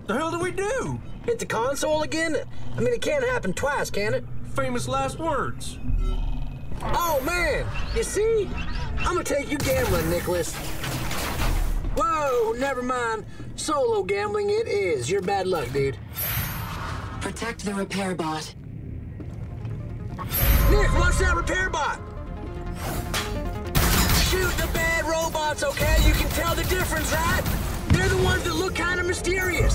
The hell do we do? Hit the console again? I mean, it can't happen twice, can it? Famous last words. Oh, man! You see? I'm gonna take you gambling, Nicholas. Whoa, never mind. Solo gambling it is. You're bad luck, dude. Protect the repair bot. Nick, watch that repair bot! Shoot the bad robots, okay? You can tell the difference, right? They're the ones that look kind of mysterious.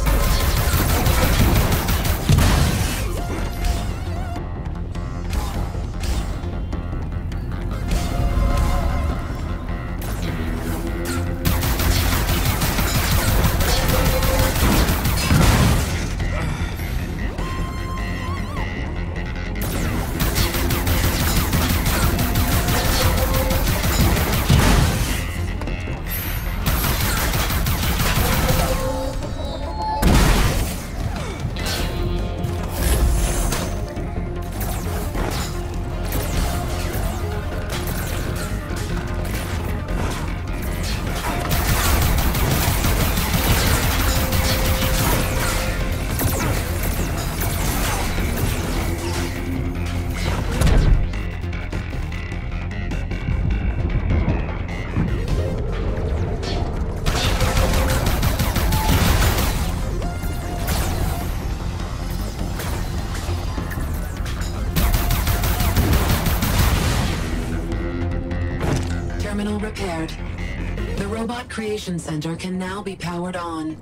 Terminal repaired. The Robot Creation Center can now be powered on.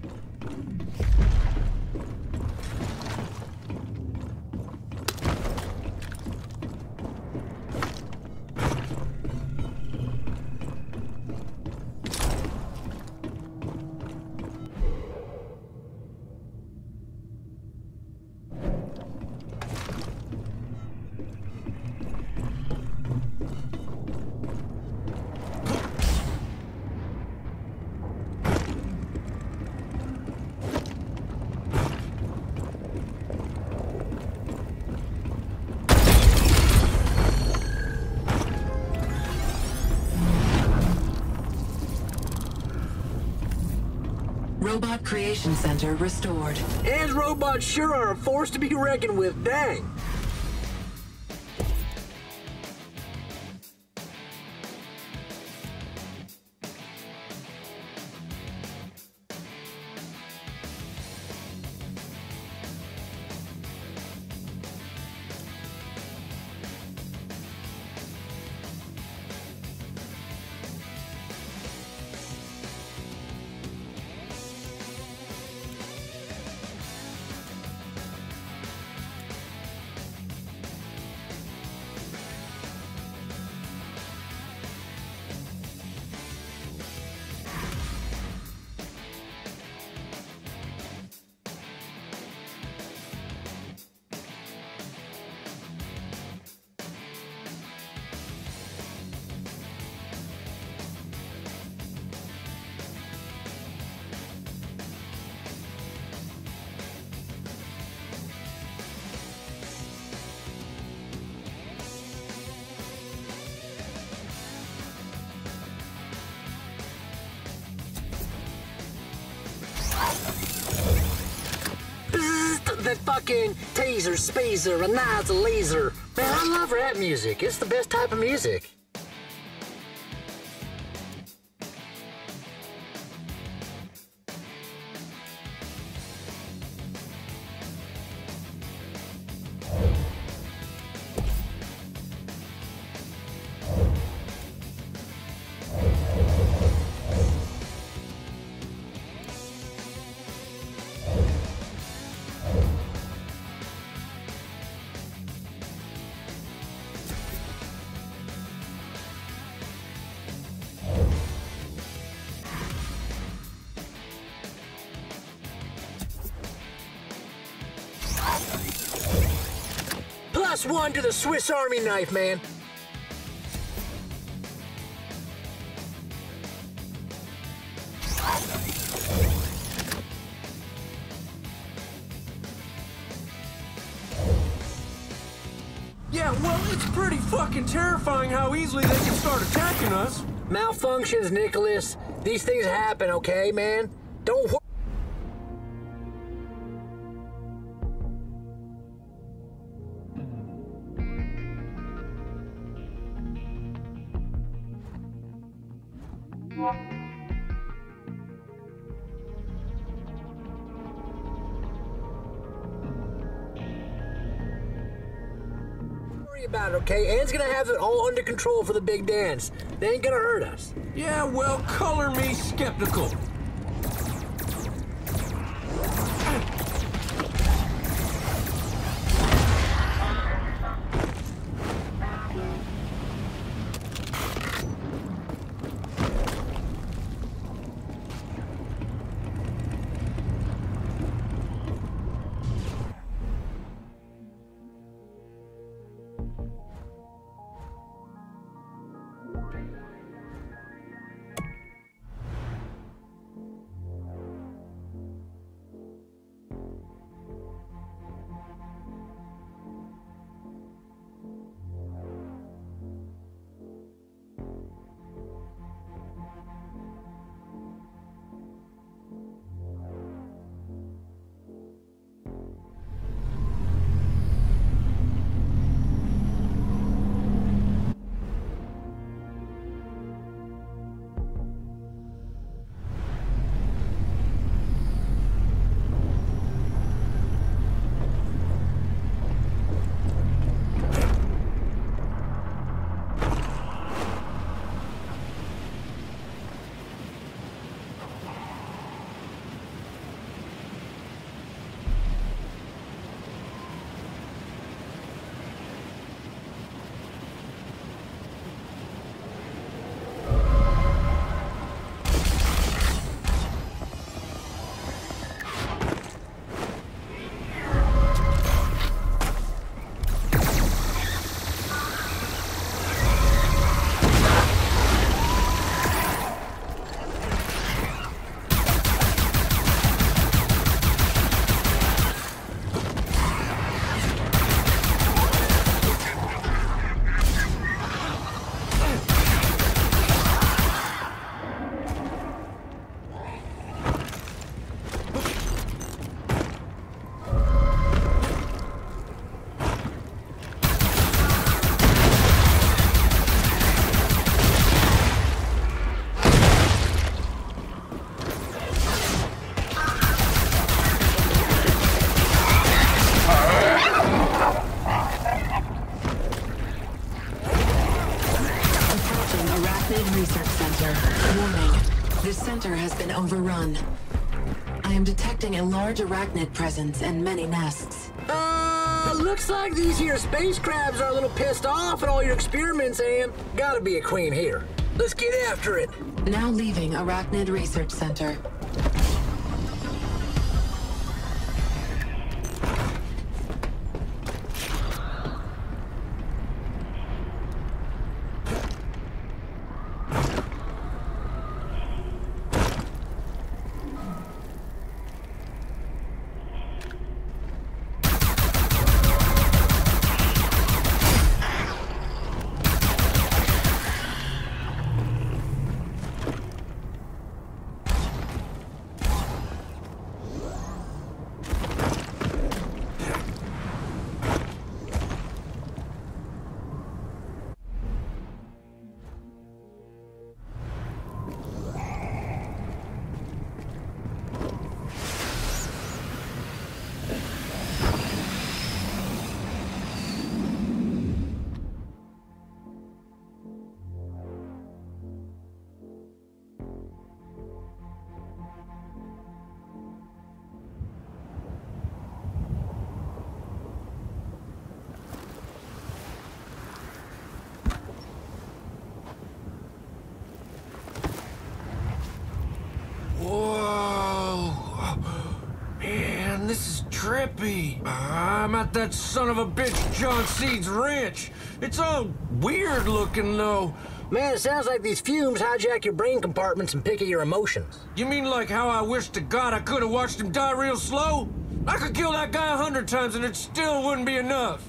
Robot Creation Center restored. And robots sure are a force to be reckoned with, dang. That fucking taser, spazer, and now it's a laser. Man, I love rap music. It's the best type of music. +1 to the Swiss Army knife, man. Yeah, well, it's pretty fucking terrifying how easily they can start attacking us. Malfunctions, Nicholas. These things happen, okay, man? Don't about it, okay? Ann's gonna have it all under control for the big dance. They ain't gonna hurt us. Yeah, well, color me skeptical. Research Center. Warning. This center has been overrun. I am detecting a large arachnid presence and many nests. Looks like these here space crabs are a little pissed off at all your experiments, Ann. Gotta be a queen here. Let's get after it. Now leaving Arachnid Research Center. Trippy. I'm at that son of a bitch John Seed's ranch. It's all weird looking, though. Man, it sounds like these fumes hijack your brain compartments and pick at your emotions. You mean like how I wish to God I could have watched him die real slow? I could kill that guy 100 times and it still wouldn't be enough.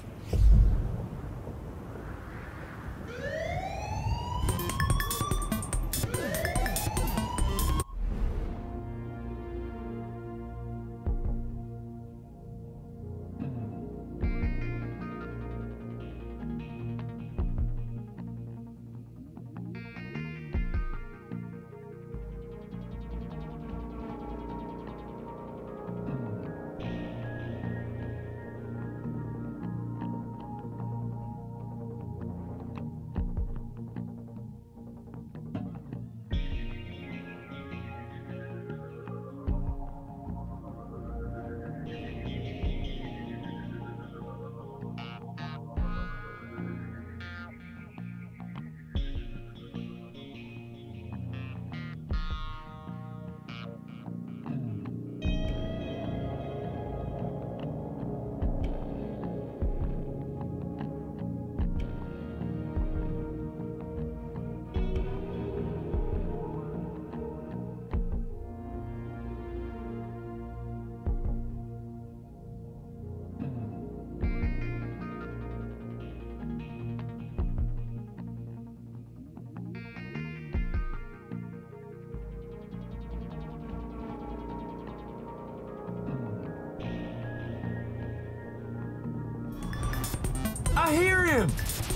I hear him!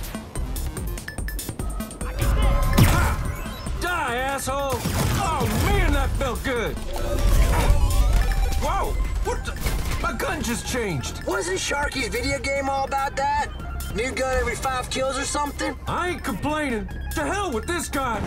Die, asshole! Oh man, that felt good! Whoa! What the? My gun just changed! Wasn't Sharky's video game all about that? New gun every 5 kills or something? I ain't complaining. To hell with this guy!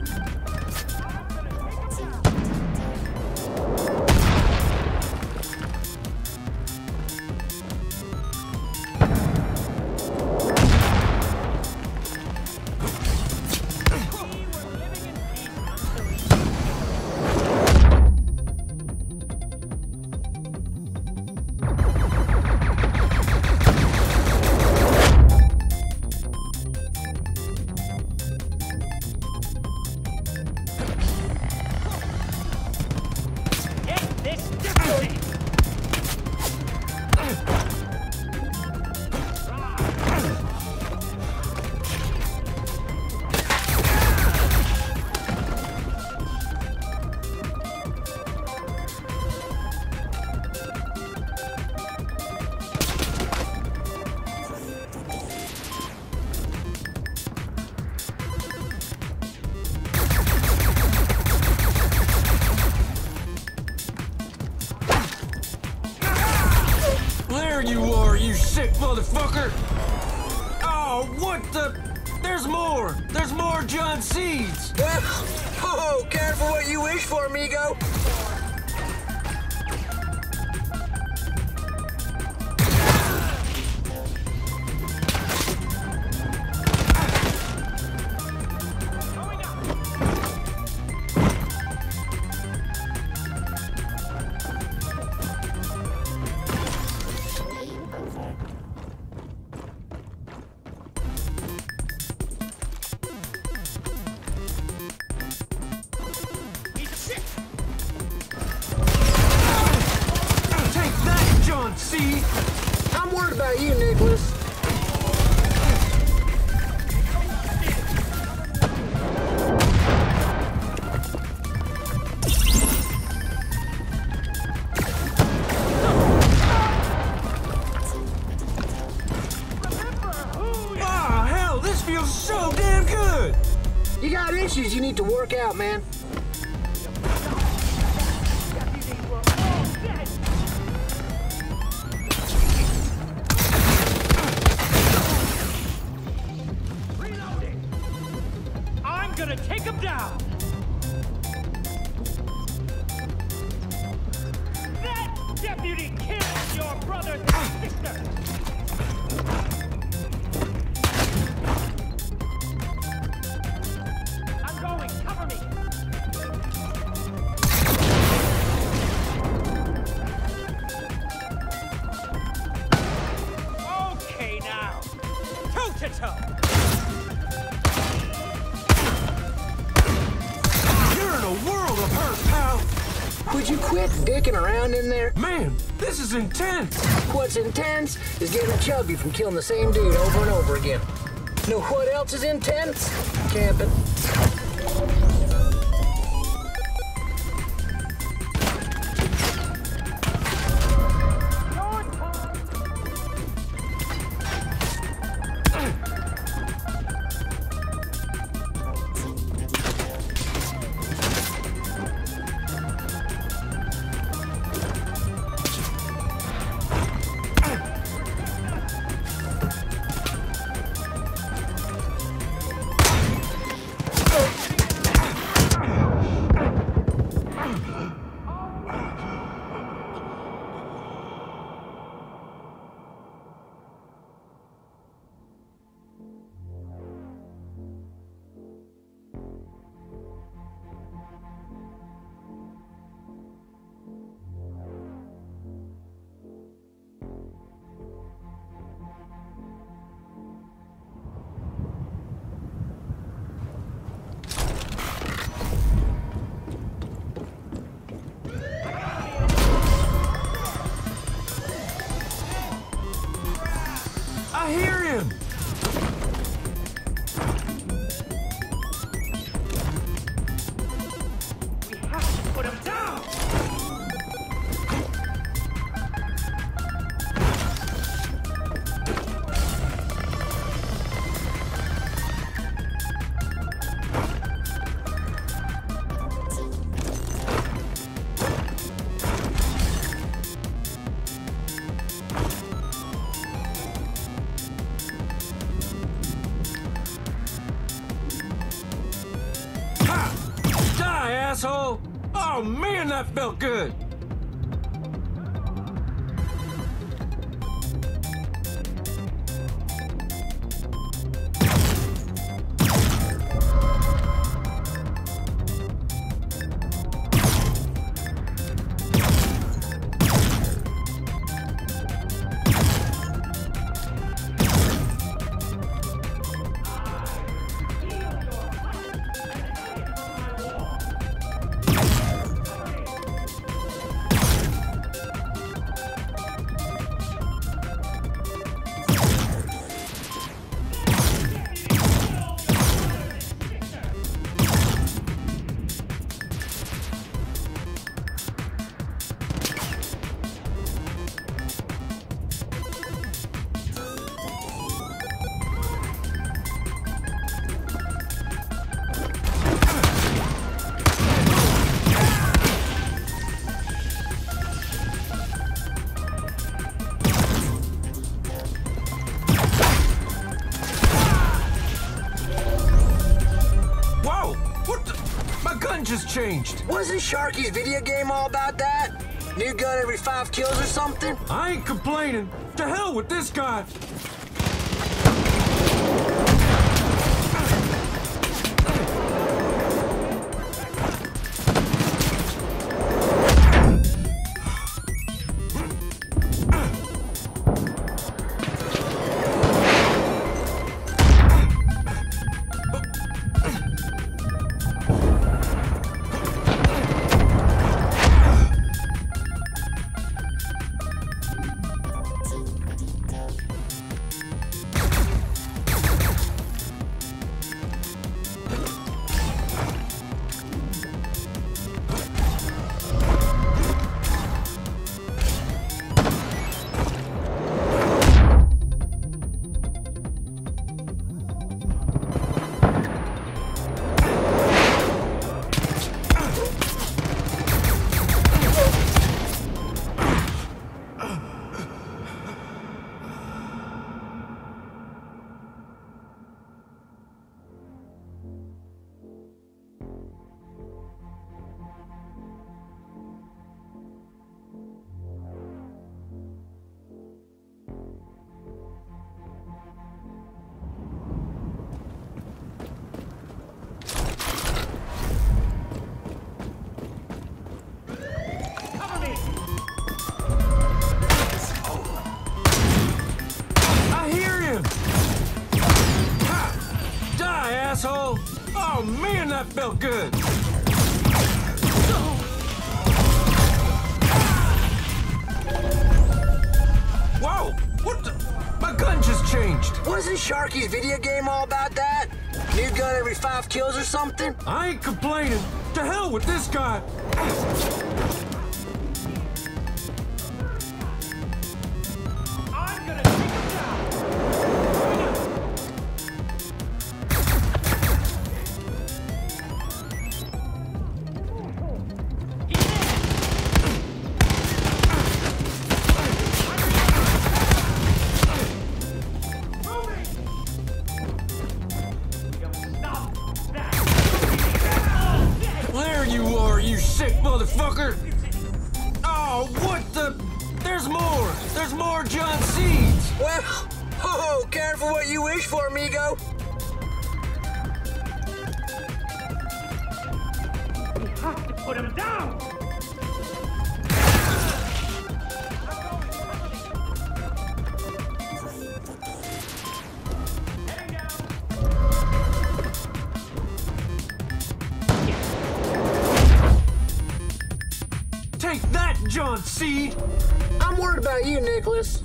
There you are, you sick motherfucker! Oh, what the? There's more! There's more John Seeds! Oh, careful what you wish for, amigo! See? I'm worried about you, Nicholas. Ah, hell, this feels so damn good! You got issues you need to work out, man. Gonna take him down! That deputy killed your brothers and sisters! I'm going, cover me! Okay now, toe-to-toe! World of hurt, pal! Would you quit dicking around in there? Man, this is intense! What's intense is getting chubby from killing the same dude over and over again. Know what else is intense? Camping. asshole! Oh man, that felt good! Just changed. Wasn't Sharky's video game all about that? New gun every 5 kills or something? I ain't complaining. To hell with this guy. Asshole! Oh man, that felt good! Whoa! What the? My gun just changed! Wasn't Sharky's video game all about that? New gun every 5 kills or something? I ain't complaining. To hell with this guy! I'm gonna take him down. There you are, you sick motherfucker! Oh, what the? There's more! There's more John Seeds! Well, oh, careful what you wish for, amigo. We have to put him down. Take that, John Seed! I'm worried about you, Nicholas.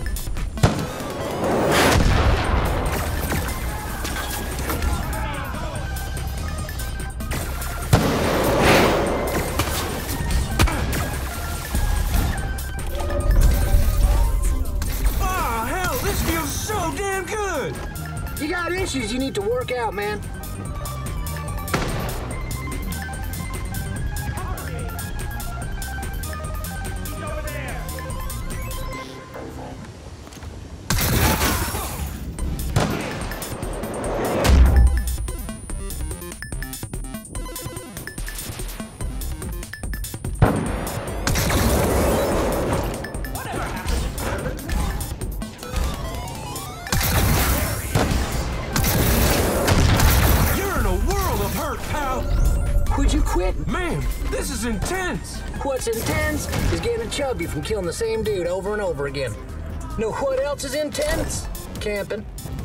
Oh, hell, this feels so damn good! You got issues you need to work out, man. He's over there. intense? What's intense is getting chubby from killing the same dude over and over again. Know what else is intense? Camping.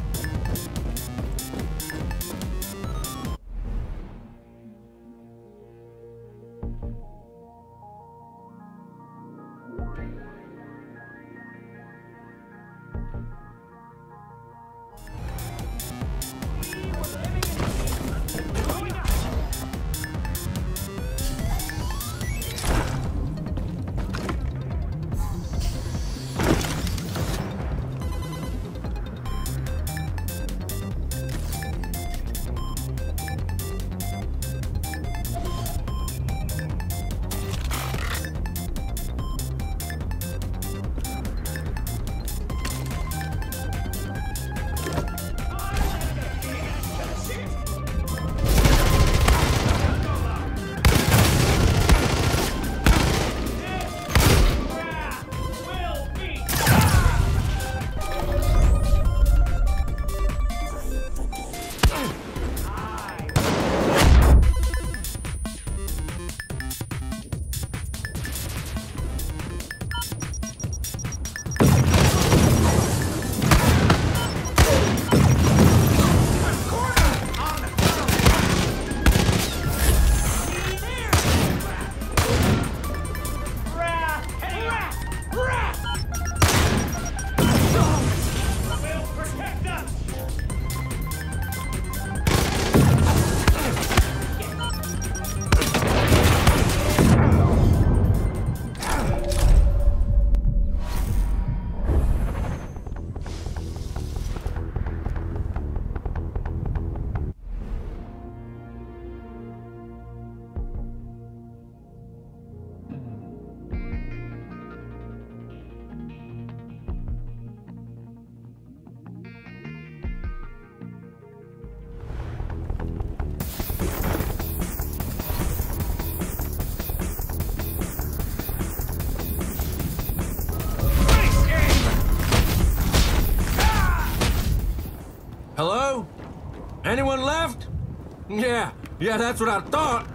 Hello? Anyone left? Yeah, that's what I thought.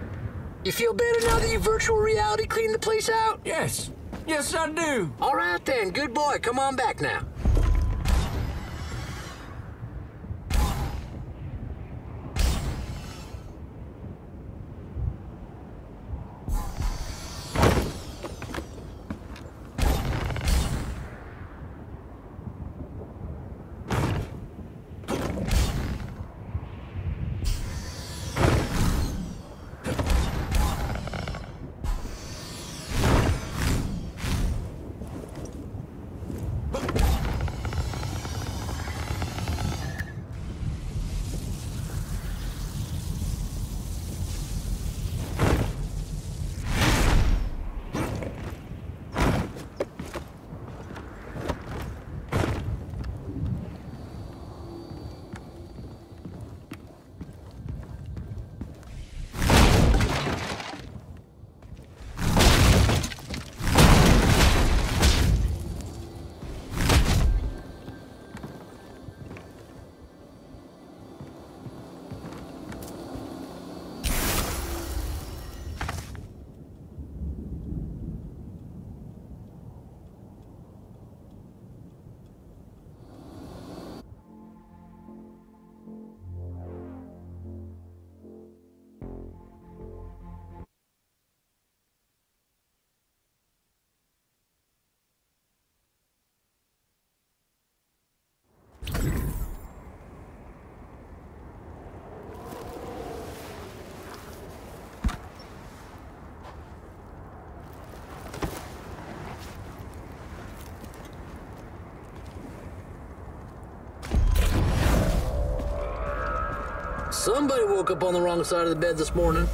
You feel better now that you virtual reality cleaned the place out? Yes, I do. All right then, good boy. Come on back now. Somebody woke up on the wrong side of the bed this morning.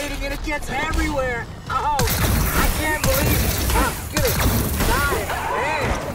rotating and it gets everywhere. Oh, I can't believe I'm gonna die, man.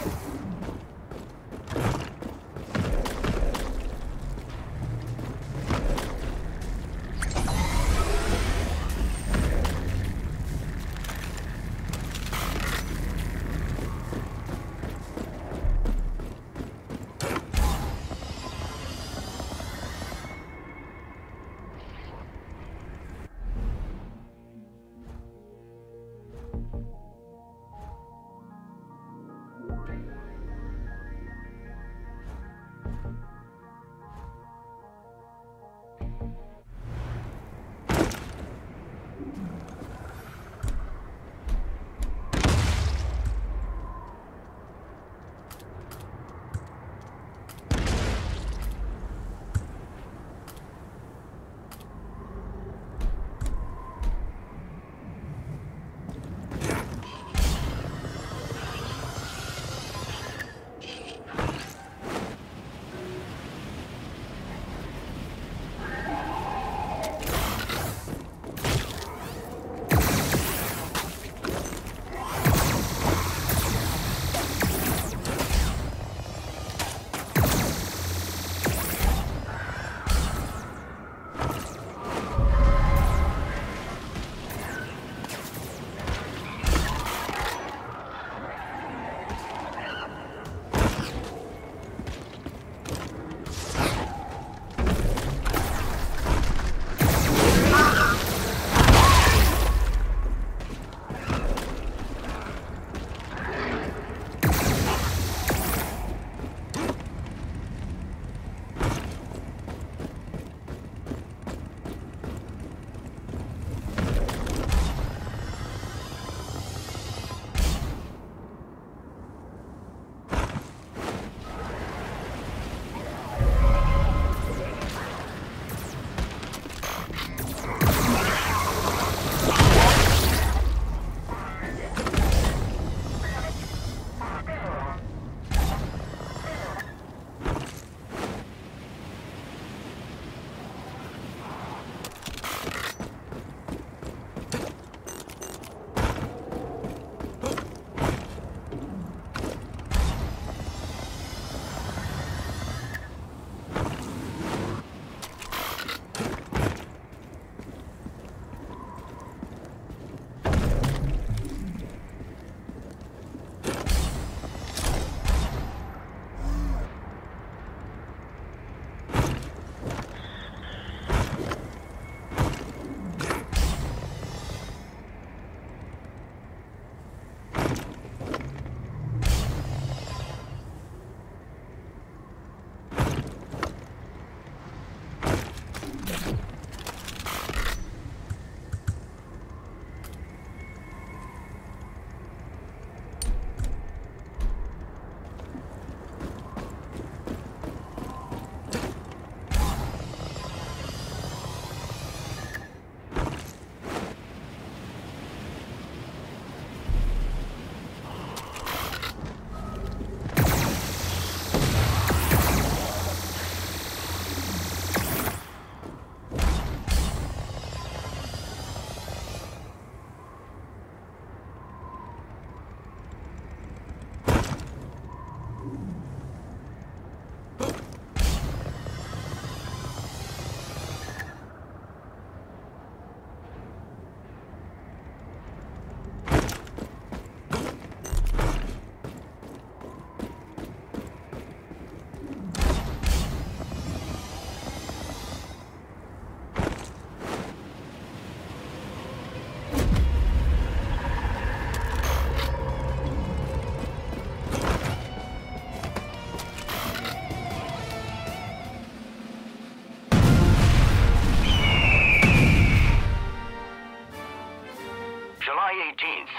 July 18th,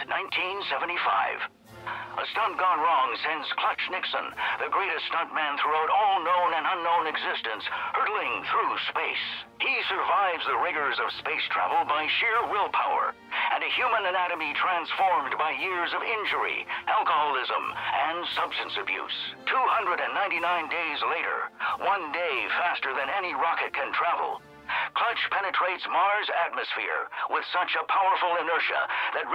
1975. A stunt gone wrong sends Clutch Nixon, the greatest stuntman throughout all known and unknown existence, hurtling through space. He survives the rigors of space travel by sheer willpower, and a human anatomy transformed by years of injury, alcoholism, and substance abuse. 299 days later, one day faster than any rocket can travel, Clutch penetrates Mars' atmosphere with such a powerful inertia that